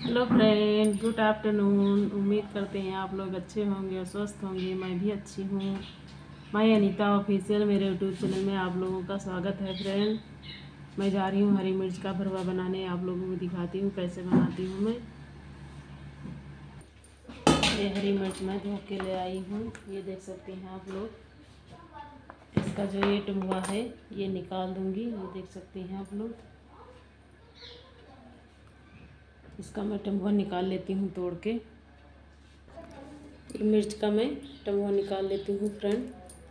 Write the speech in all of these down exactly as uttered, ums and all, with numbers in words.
Hello friend, good afternoon. उम्मीद करते हैं आप लोग अच्छे होंगे और स्वस्थ होंगे। मैं भी अच्छी हूँ। मैं अनीता ऑफिशियल मेरे यूट्यूब चैनल में आप लोगों का स्वागत है फ्रेंड। मैं जा रही हूँ हरी मिर्च का भरवा बनाने। आप लोगों को दिखाती हूँ कैसे बनाती हूँ मैं। ये हरी मिर्च मैं धो के ले आई हूँ, ये देख सकते हैं आप लोग। इसका जो ये टुंबा है ये निकाल दूँगी, ये देख सकते हैं आप लोग। इसका मैं टम्बुआ निकाल लेती हूँ तोड़ के। मिर्च का मैं टम्बुआ निकाल लेती हूँ फ्रेंड।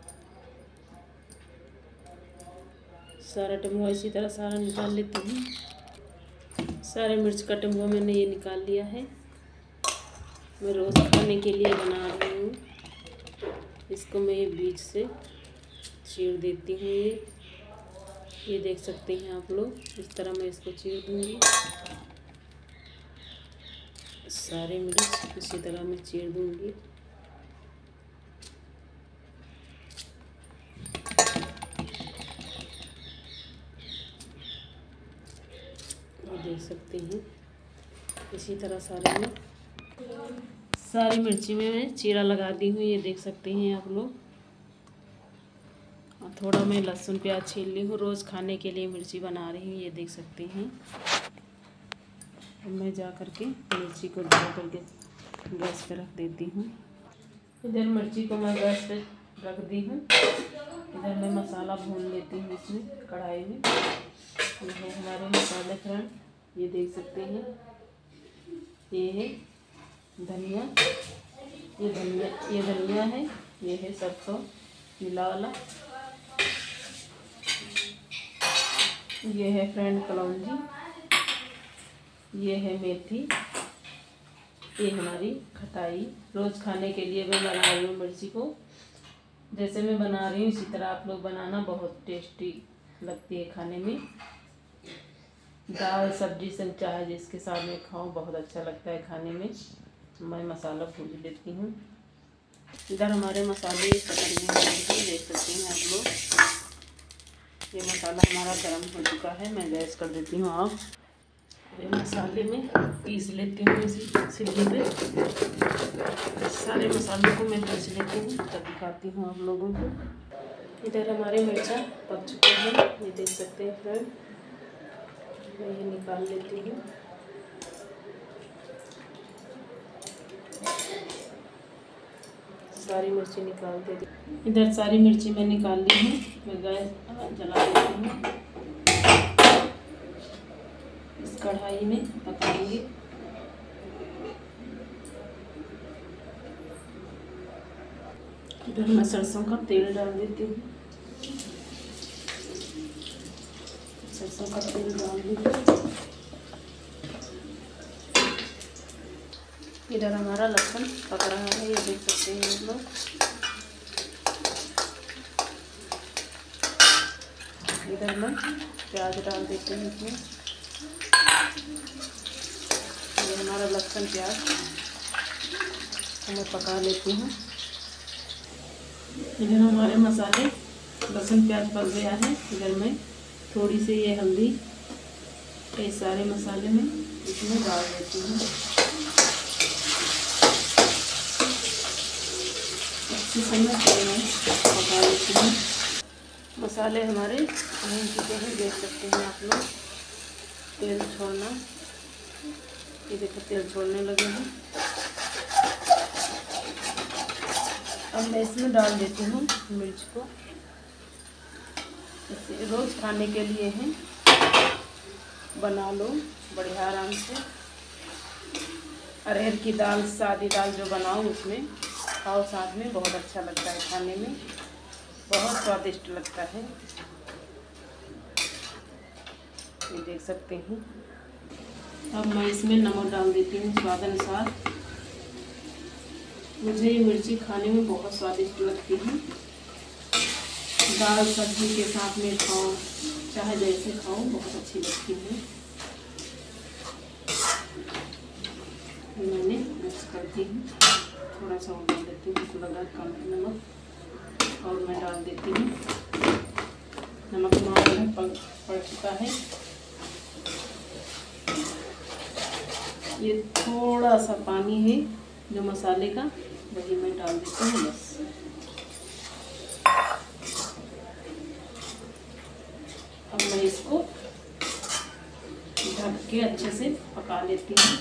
सारा टम्बुआ इसी तरह सारा निकाल लेती हूँ। सारे मिर्च का टम्बुआ मैंने ये निकाल लिया है। मैं रोज़ खाने के लिए बना रही हूँ। इसको मैं ये बीच से चीर देती हूँ। ये ये देख सकते हैं आप लोग, इस तरह मैं इसको चीर दूँगी। सारे मिर्च इसी तरह मैं चीर दूँगी। ये देख सकते हैं इसी तरह सारे में सारी मिर्ची में मैं चीरा लगा दी हूँ, ये देख सकते हैं आप लोग। और थोड़ा मैं लहसुन प्याज छील ली हूँ, रोज़ खाने के लिए मिर्ची बना रही हूँ, ये देख सकते हैं। अब मैं जा कर के मिर्ची को धो करके गैस पे रख देती हूँ। इधर मिर्ची को मैं गैस पे रख दी हूँ। इधर मैं मसाला भून लेती हूँ इसमें कढ़ाई में। ये है हमारे मसाले फ्रेंड, ये देख सकते हैं। ये है धनिया, ये धनिया ये धनिया है। ये है सरसों पीला वाला। ये है फ्रेंड कलौंजी। ये है मेथी। ये हमारी खटाई। रोज़ खाने के लिए मैं बना रही हूँ मिर्ची को। जैसे मैं बना रही हूँ इसी तरह आप लोग बनाना, बहुत टेस्टी लगती है खाने में। दाल सब्जी से चाहे जिसके साथ में खाओ बहुत अच्छा लगता है खाने में। मैं मसाला भून लेती हूँ। इधर हमारे मसाले पकड़ने में देख सकते हैं आप लोग। ये मसाला हमारा गर्म हो चुका है, मैं गैस कर देती हूँ ऑफ। ये मसाले में पीस लेती हूँ इसी सिल्ली पे। सारे मसालों को मैं पीस लेती हूँ, तब दिखाती हूँ आप लोगों को। इधर हमारे मिर्चा पक चुके हैं, ये देख सकते हैं फ्रेंड। मैं ये निकाल लेती हूँ। सारी मिर्ची निकाल देती हूँ। इधर सारी मिर्ची मैं निकाल ली हूँ। मैं गैस जला देती हूँ। इस कढ़ाई में पकाएंगे। इधर मैं सरसों का तेल डाल देती हूँ। सरसों का तेल डाल दीजिए। इधर हमारा लहसुन पक रहा है, ये देख सकते हैं आप लोग। इधर मैं प्याज डाल देती हूँ इसमें। ये हमारा लहसुन प्याज मैं पका लेती हूँ। इधर हमारे मसाले लहसुन प्याज पक गया है। इधर मैं थोड़ी सी ये हल्दी ये सारे मसाले में इसमें डाल देती हूँ। अच्छी समय में पका लेती हूँ। मसाले हमारे भून चुके हैं, देख सकते हैं आप लोग। तेल छोड़ना, ये देखो तेल छोड़ने लगे हैं। अब मैं इसमें डाल देती हूँ मिर्च को। इसे रोज़ खाने के लिए है, बना लो बढ़िया आराम से। अरहर की दाल सादी दाल जो बनाओ उसमें खाओ साथ में, बहुत अच्छा लगता है खाने में, बहुत स्वादिष्ट लगता है। ये देख सकते हैं। अब मैं इसमें नमक डाल देती हूँ स्वाद अनुसार। मुझे ये मिर्ची खाने में बहुत स्वादिष्ट लगती है। दाल सब्जी के साथ में खाओ, चाहे जैसे खाओ, बहुत अच्छी लगती है। मैंने मिक्स करती हूँ, थोड़ा सा और डाल देती हूँ, इसको लगा कम नमक। और मैं डाल देती हूँ नमक। हमारा पक पड़ चुका है। ये थोड़ा सा पानी है जो मसाले का, वही मैं डाल देती हूँ बस। अब मैं इसको ढक के अच्छे से पका लेती हूँ।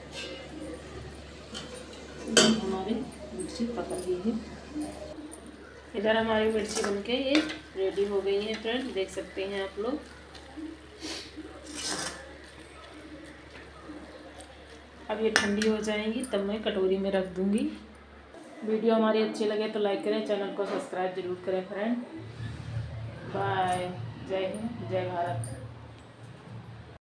हमारी मिर्ची पक रही है। इधर हमारी मिर्ची बनके ये रेडी हो गई है फ्रेंड, देख सकते हैं आप लोग। अब ये ठंडी हो जाएंगी तब मैं कटोरी में रख दूंगी। वीडियो हमारी अच्छी लगे तो लाइक करें, चैनल को सब्सक्राइब जरूर करें फ्रेंड। बाय, जय हिंद, जय भारत।